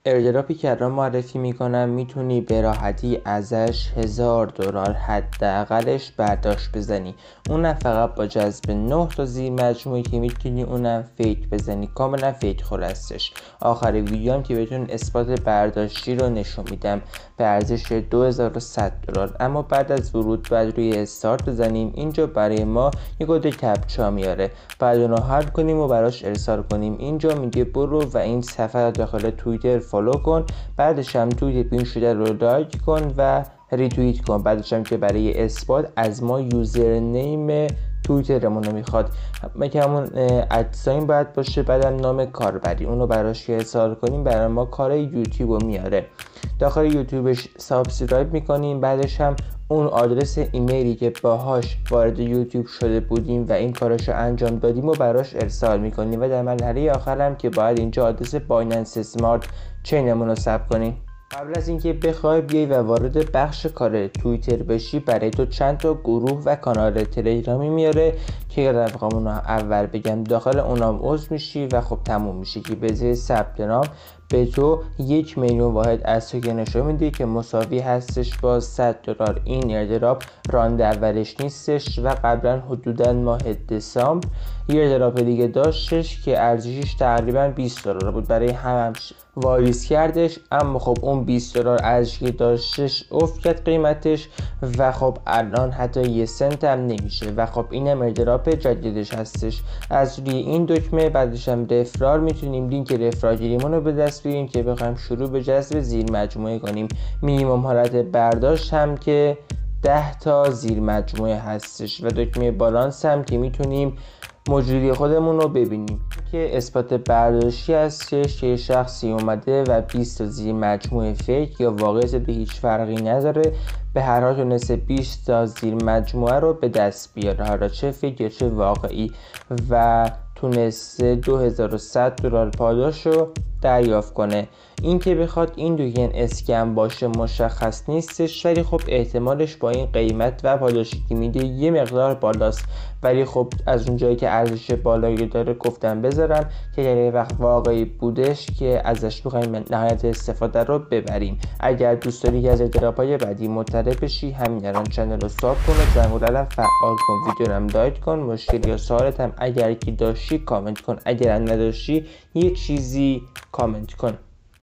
ایردراپی که الان معرفی میکنم میتونی به راحتی ازش $1000 حداقلش برداشت بزنی، اونم فقط با جذب 9 تا زیر مجموعه که میتونی اونم فیک بزنی، کاملا فیک خلاصش. آخر ویدیو هم که بهتون اثبات برداشتی رو نشون میدم به ارزش $2100. اما بعد از ورود باید روی استارت بزنیم. اینجا برای ما یه کد کپچا میاره، بعد اون رو حل کنیم و براش ارسال کنیم. اینجا میگه برو و این صفحه رو داخل توییتر فالو کن، بعدش هم توییت پین شده رو لایک کن و ریتوییت کن. بعدش هم که برای اثبات از ما یوزرنیم توییترمون رو میخواد، که همون ادساین باید باشه، بعدم نام کاربری، اونو براش که ارسال کنیم برای ما کار یوتیوب رو میاره. داخل یوتیوبش سابسکرایب میکنیم، بعدش هم اون آدرس ایمیلی که باهاش وارد یوتیوب شده بودیم و این کارش رو انجام دادیم و براش ارسال میکنیم. و در مرحله آخر هم که باید اینجا آدرس بایننس اسمارت چینمون رو ثبت کنیم. قبل از اینکه بخوای بیای و وارد بخش کار توییتر بشی، برای تو چند تا گروه و کانال تلگرامی میاره که رقممون رو اول بگم، داخل اونام عضو میشی و خب تموم میشه که به جای ثبت نام به تو 1,000,000 واحد از توکن نشون میده که مساوی هستش با $100. این ایردراپ راند اولش نیستش و قبلا حدودا ماه دسامبر یه ایردراپ دیگه داشتش که ارزشش تقریبا $20 بود، برای هم واریز کردش. اما خب اون $20 ارزشی داشتش افت کرد قیمتش و خب الان حتی 1 سنت هم نمیشه و خب اینم ایردراپ جدیدش هستش. از روی این دکمه بعدش هم رفرال میتونیم لینک رفرال گیریمون رو به دست بیاریم که بخوایم شروع به جذب زیر مجموعه کنیم. مینیمم حالت برداشت هم که 10 تا زیر مجموعه هستش و دکمه بالانس هم که میتونیم موجودی خودمون رو ببینیم که اثبات برداشتی هستش که شخصی اومده و 20 تا زیر مجموعه فیک یا واقعی زده، هیچ فرقی نداره، به هر حال تونسته 20 تا زیر مجموعه رو به دست بیاره، حالا چه فیک یا چه واقعی، و تونسته $2100 پاداش رو دریافت کنه. این که بخواد این توکن اسکم باشه مشخص نیستش، ولی خب احتمالش با این قیمت و پاداشی که میده یه مقدار بالاست. ولی خب از اونجایی که ارزش بالایی داره گفتم بذارم که یه وقت واقعی بودش که ازش بخوایم نهایت استفاده رو ببریم. اگر دوست داری که از ایردراپ‌های بعدی مطلع بشی، همین الان چنل رو ساب کن و زنگوله رو فعال کن، ویدیو رو هم لایک کن، مشکل یا سوالت هم اگر کی داشتی کامنت کن، اگر نداشتی یه چیزی کامنت کن.